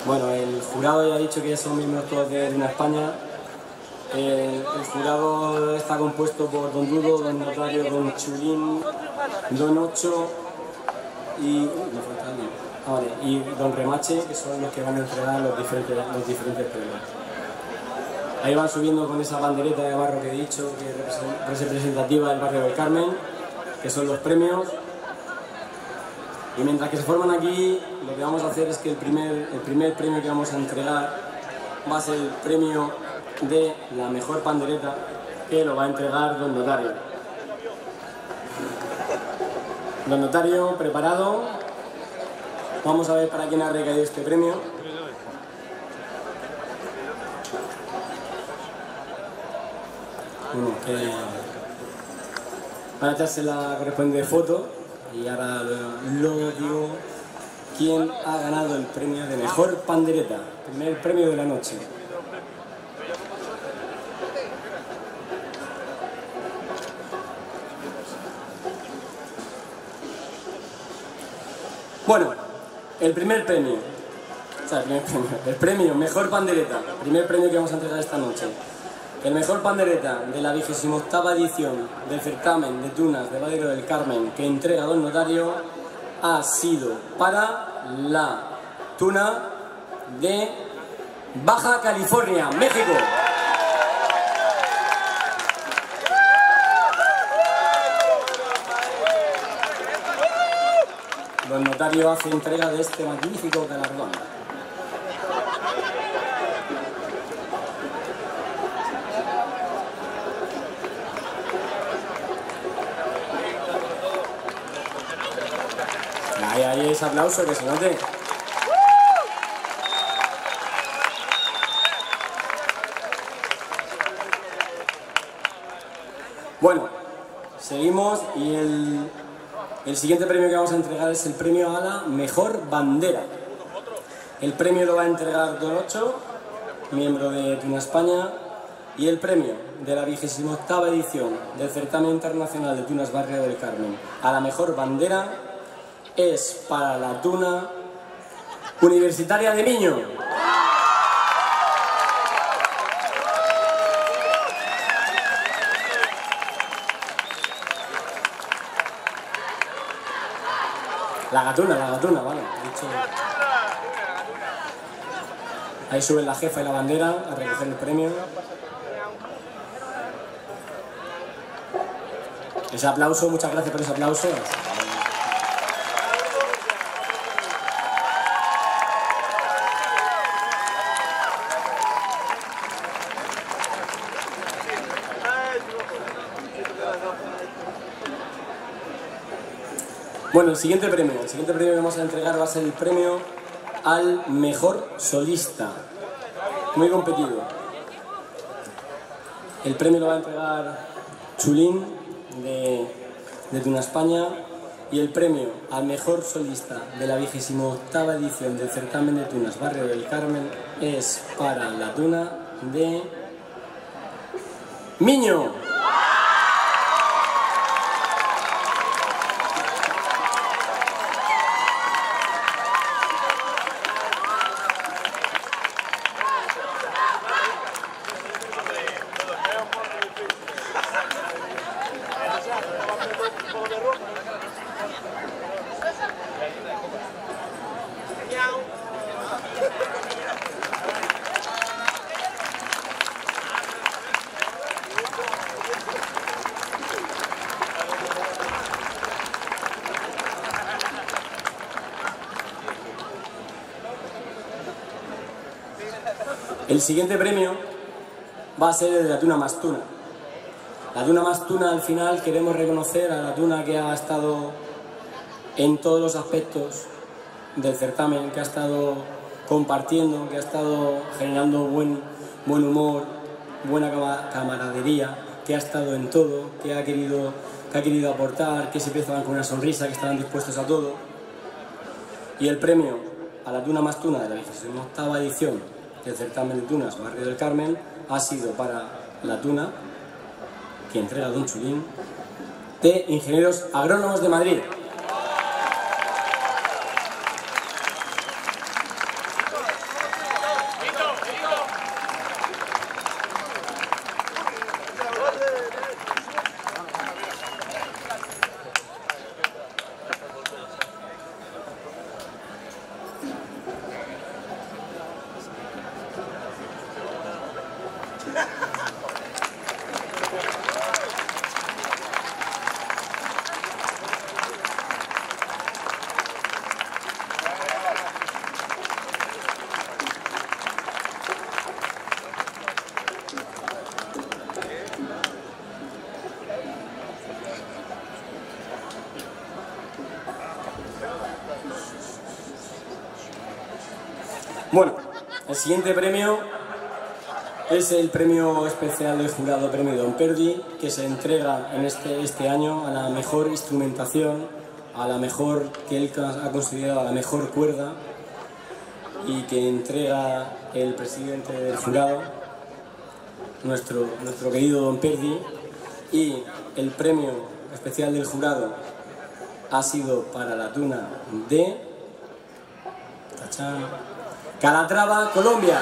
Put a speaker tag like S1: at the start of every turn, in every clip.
S1: Bueno, el jurado ya ha dicho que son miembros todos de Tuna España. El jurado está compuesto por Don Dudo, Don Notario, Don Chulín, Don Ocho y, y Don Remache, que son los que van a entregar los diferentes premios. Ahí van subiendo con esa bandereta de barro que he dicho, que es representativa del barrio del Carmen, que son los premios. Y mientras que se forman aquí, lo que vamos a hacer es que el primer premio que vamos a entregar va a ser el premio de la mejor pandereta, que lo va a entregar Don Notario. Don Notario, preparado. Vamos a ver para quién ha recaído este premio. Bueno, van a echarse la correspondiente foto y ahora luego digo quién ha ganado el premio de mejor pandereta, primer premio de la noche. Bueno, el premio mejor pandereta, primer premio que vamos a entregar esta noche. El mejor pandereta de la 28ª edición del certamen de tunas de Barrio del Carmen que entrega Don Notario ha sido para la tuna de Baja California, México. Don Notario hace entrega de este magnífico galardón. Ahí ese aplauso, que se note. Bueno, seguimos y el siguiente premio que vamos a entregar es el premio a la mejor bandera. El premio lo va a entregar Don Ocho, miembro de Tuna España, y el premio de la 28ª edición del certamen internacional de tunas Barrio del Carmen a la mejor bandera es para la tuna universitaria de Miño. La gatuna, vale. Dicho. Ahí suben la jefa y la bandera a recoger el premio. Ese aplauso, muchas gracias por ese aplauso. Bueno, el siguiente premio que vamos a entregar va a ser el premio al mejor solista. Muy competido. El premio lo va a entregar Chulín de Tuna España y el premio al mejor solista de la 28ª edición del certamen de tunas Barrio del Carmen es para la tuna de Miño. El siguiente premio va a ser el de la tuna más tuna. La tuna más tuna, al final queremos reconocer a la tuna que ha estado en todos los aspectos del certamen, que ha estado compartiendo, que ha estado generando buen humor, buena camaradería, que ha estado en todo, que ha querido aportar, que siempre estaban con una sonrisa, que estaban dispuestos a todo. Y el premio a la tuna más tuna de la 28ª edición del certamen de tunas Barrio del Carmen ha sido para la tuna que entrega Don Chulín de Ingenieros Agrónomos de Madrid. Bueno, el siguiente premio es el premio especial del jurado, premio Don Perdi, que se entrega en este año a la mejor instrumentación, a la mejor, que él ha considerado la mejor cuerda, y que entrega el presidente del jurado, nuestro querido Don Perdi. Y el premio especial del jurado ha sido para la tuna de Calatrava, Colombia.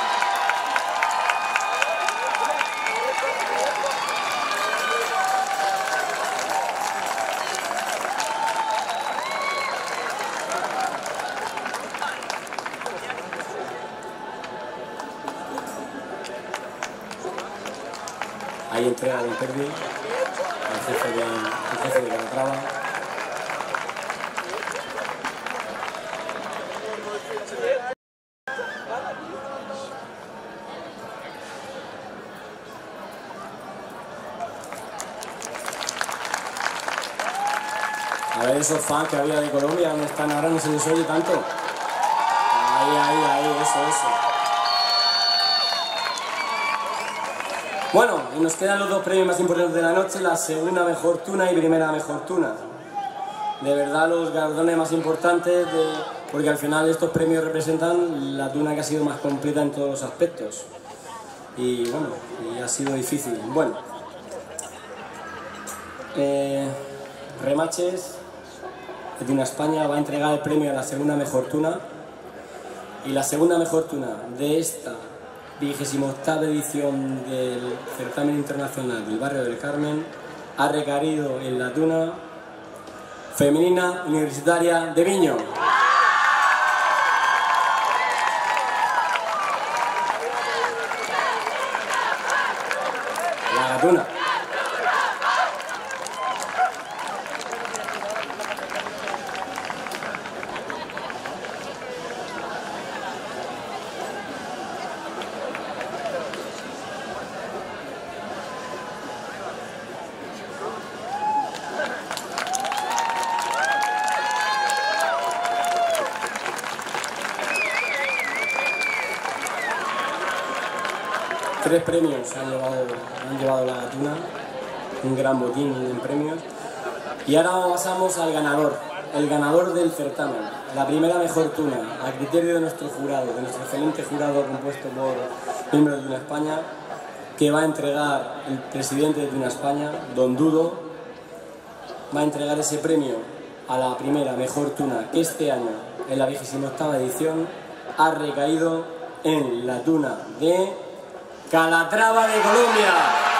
S1: Ahí entrega Don Perdi, el jefe de Calatrava. A ver esos fans que había de Colombia, ¿dónde están ahora? No se les oye tanto. Ahí, eso. Bueno, y nos quedan los dos premios más importantes de la noche, la segunda mejor tuna y primera mejor tuna. De verdad, los galardones más importantes, porque al final estos premios representan la tuna que ha sido más completa en todos los aspectos. Y bueno, y ha sido difícil. Bueno, Remaches de Tuna España va a entregar el premio a la segunda mejor tuna. Y la segunda mejor tuna de esta 28ª edición del certamen internacional del Barrio del Carmen ha recaído en la tuna femenina universitaria de Viño. La gatuna. Tres premios han llevado la gatuna, un gran botín en premios. Y ahora pasamos al ganador, el ganador del certamen, la primera mejor tuna, a criterio de nuestro jurado, de nuestro excelente jurado compuesto por miembros de Tuna España, que va a entregar el presidente de Tuna España, Don Dudo, va a entregar ese premio a la primera mejor tuna que este año, en la 28ª edición, ha recaído en la tuna de Calatrava de Colombia.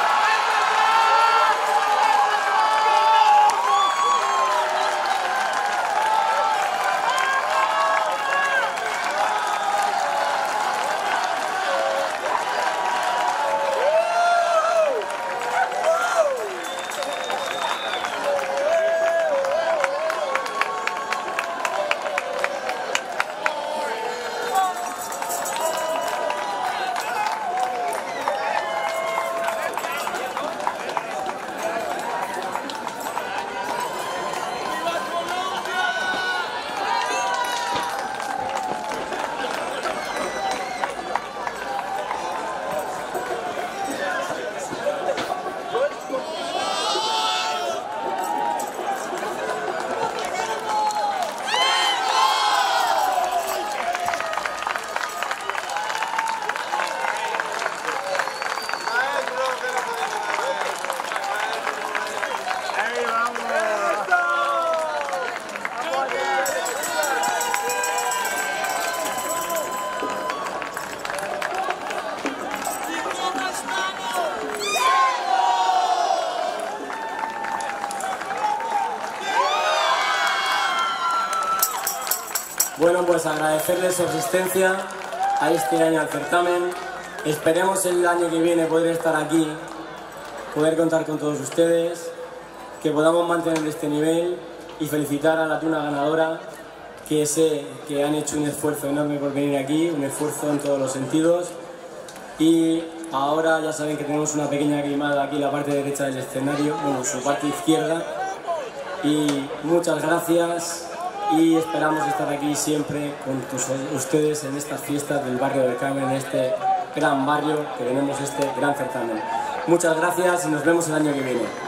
S1: Bueno, pues agradecerles su asistencia a este año al certamen. Esperemos el año que viene poder estar aquí, poder contar con todos ustedes, que podamos mantener este nivel y felicitar a la tuna ganadora, que sé que han hecho un esfuerzo enorme por venir aquí, un esfuerzo en todos los sentidos. Y ahora ya saben que tenemos una pequeña queimada aquí en la parte derecha del escenario, bueno, su parte izquierda. Y muchas gracias y esperamos estar aquí siempre con ustedes en estas fiestas del barrio del Carmen, en este gran barrio que tenemos este gran certamen. Muchas gracias y nos vemos el año que viene.